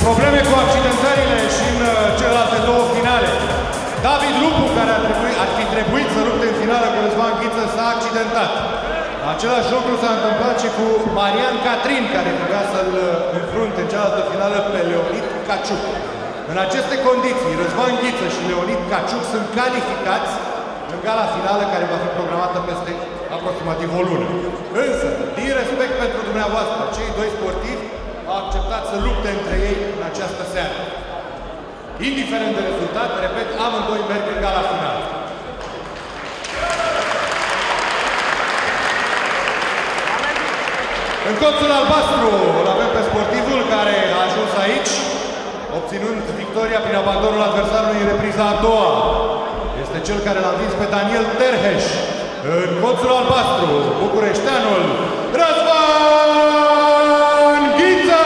Probleme cu accidentările și în celelalte două finale. David Lupu, care ar fi trebuit să lupte în finală cu Răzvan Ghiță, s-a accidentat. Același lucru s-a întâmplat și cu Marian Catrin, care trebuia să-l înfrunte în cealaltă finală pe Leonid Caciuc. În aceste condiții, Răzvan Ghiță și Leonid Caciuc sunt calificați în gala finală, care va fi programată peste aproximativ o lună. Însă, din respect pentru dumneavoastră, cei doi sportivi au acceptat să lupte între ei în această seară. Indiferent de rezultat, repet, amândoi merg în gala finală. În colțul albastru îl avem pe sportivul care a ajuns aici, obținând victoria prin abandonul adversarului în repriza a doua. Este cel care l-a învins pe Daniel Terheș. În colțul albastru, bucureșteanul Răzvan Ghiță!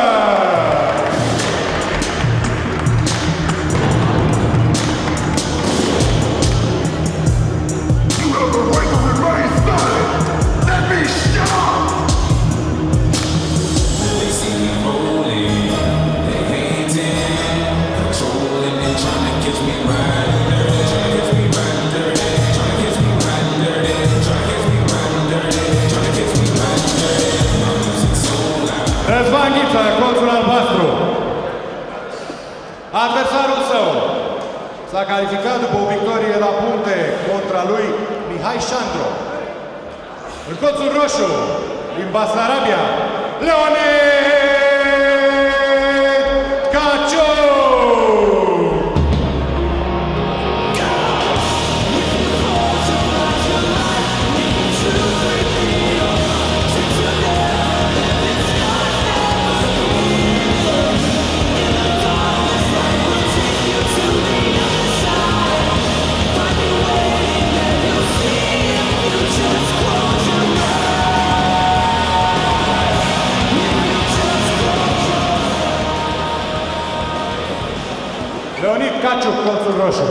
Răzvan Ghiță, colțul albastru. Adversarul său s-a calificat după o victorie la puncte contra lui Mihai Șandro. În colțul roșu, din Basarabia, Leonid Caciuc! Leonid Caciuc, colțul roșu.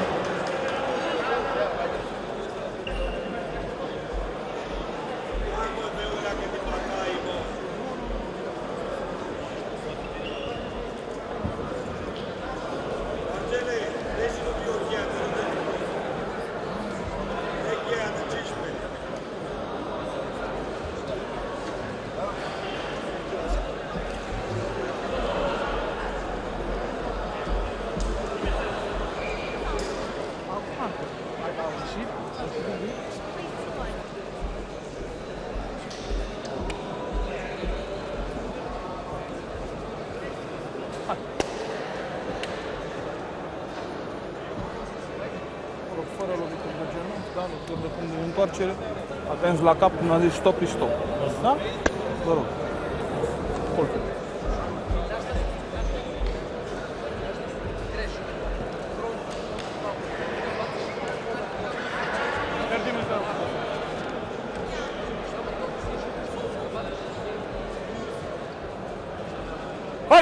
Fără lovituri de genunchi, da, lovituri de punct de întoarcere, atenți la cap când a zis stop, e stop. Da? Vă rog. Colțul. Hai!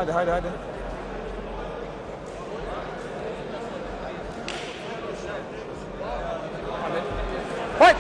Haide, haide, haide. Hai!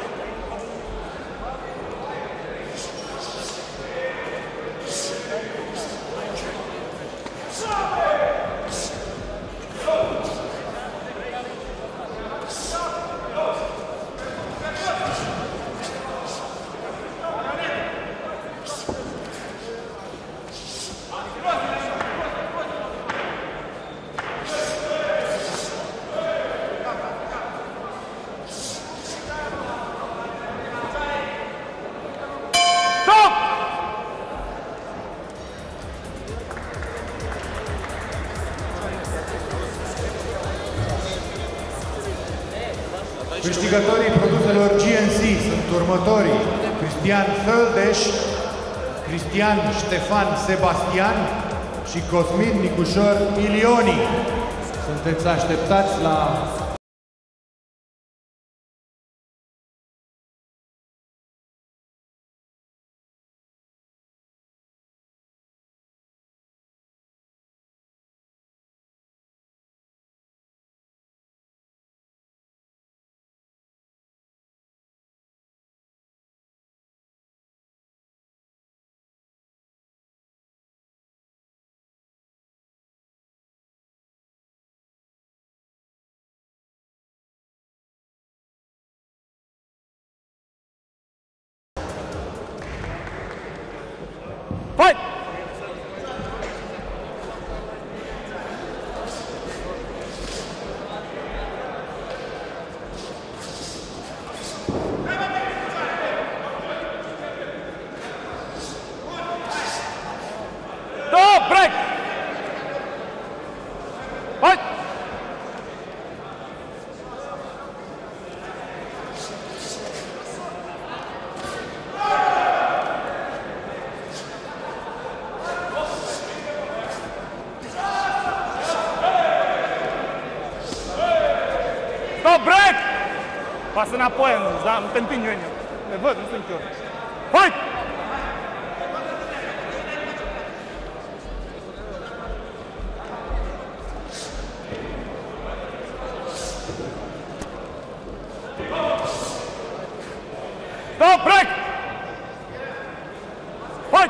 Câștigătorii produselor GNC sunt următorii: Cristian Făldeș, Cristian Ștefan Sebastian și Cosmin Nicușor Ilioni. Sunteți așteptați la Fight! Stop! Break! Fight! Stop, break! Pasă înapoi, nu te împingi eu. Te văd, nu sunt eu. Fight! Stop, break! Fight!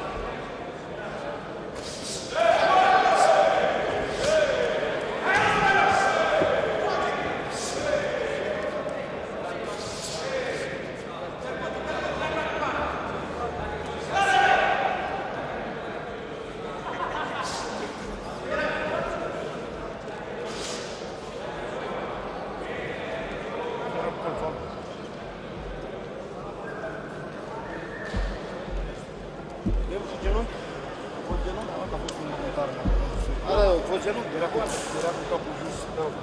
Fost genunchi, era cu capul jos.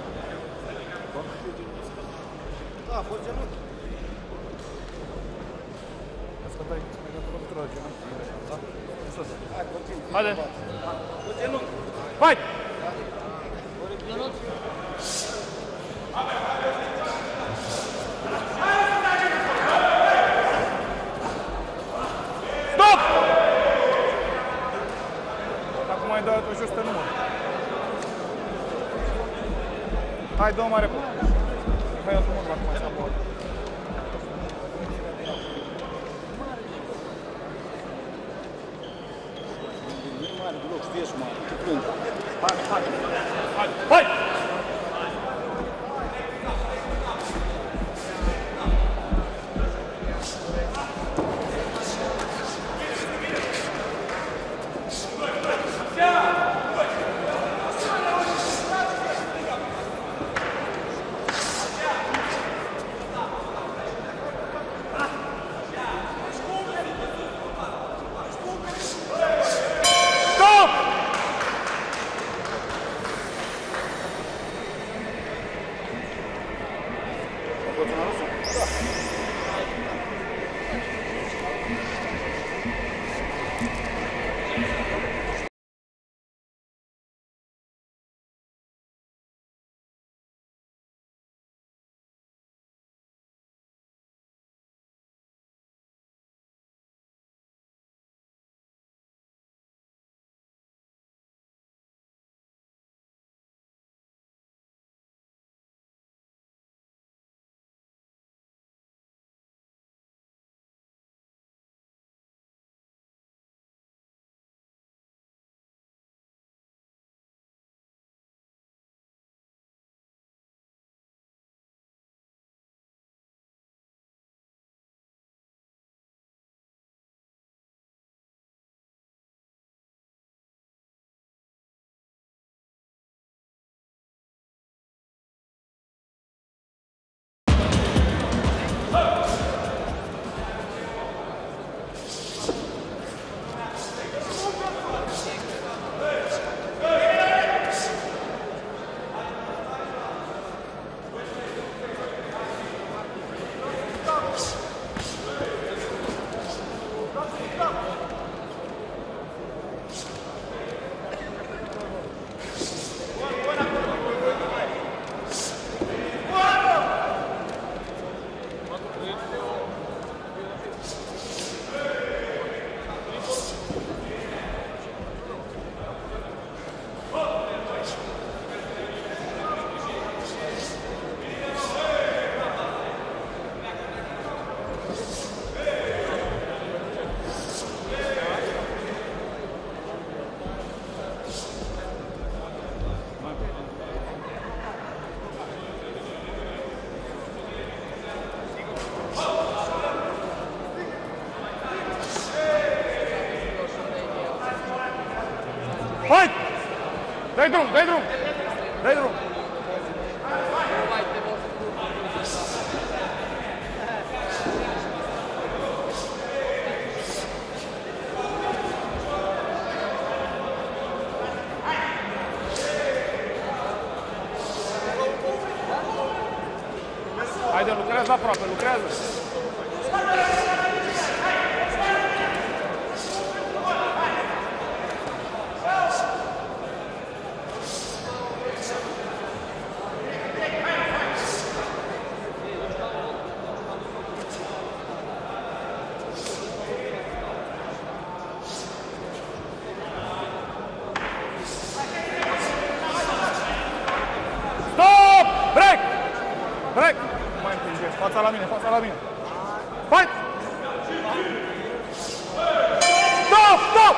Da, a fost genunchi. Asta dai, mai dat lovitura la genunchi. Da? Hai, continui. Haide! Fost genunchi. Fight! Stop! Acum mai dau jos pe număr. Hai, dă-o mai repede. Hai, altul număr acum, așa, bă. Nu e mare deloc, știe și mare, te plâng. Hai, hai, hai, hai! Dai drum, dai drum! Dai drum! Haide, lucrează aproape, lucrează! Stop! Break! Break! Nu mai împinge. Fața la mine, fața la mine. Fight! Stop! Stop!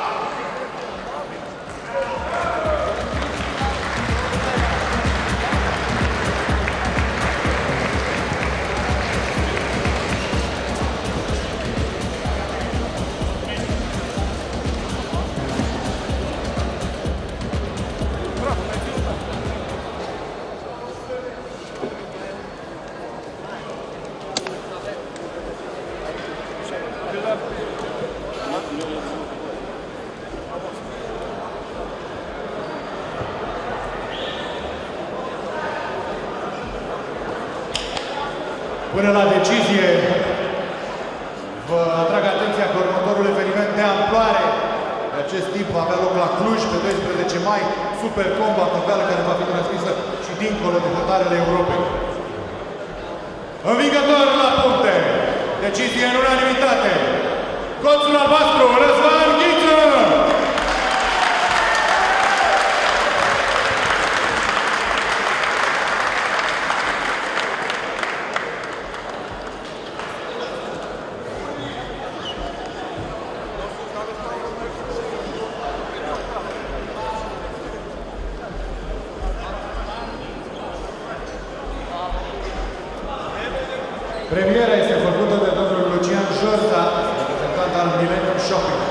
Până la decizie, vă atrag atenția că următorul eveniment de amploare de acest tip va avea loc la Cluj pe 12 mai, Super Combat mondială care va fi transmisă și dincolo de hotarele Europei. Învingător la puncte, decizie în unanimitate, colțul albastru, Răzvan Ghiță! Premiera este făcută de domnul Lucian Jorza, reprezentant al Millennium Shopping.